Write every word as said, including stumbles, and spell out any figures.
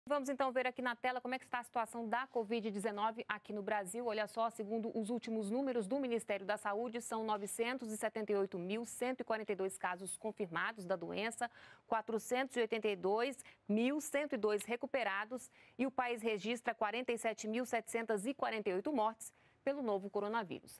Vamos então ver aqui na tela como é que está a situação da covid dezenove aqui no Brasil. Olha só, segundo os últimos números do Ministério da Saúde, são novecentos e setenta e oito mil, cento e quarenta e dois casos confirmados da doença, quatrocentos e oitenta e dois mil, cento e dois recuperados e o país registra quarenta e sete mil, setecentos e quarenta e oito mortes pelo novo coronavírus.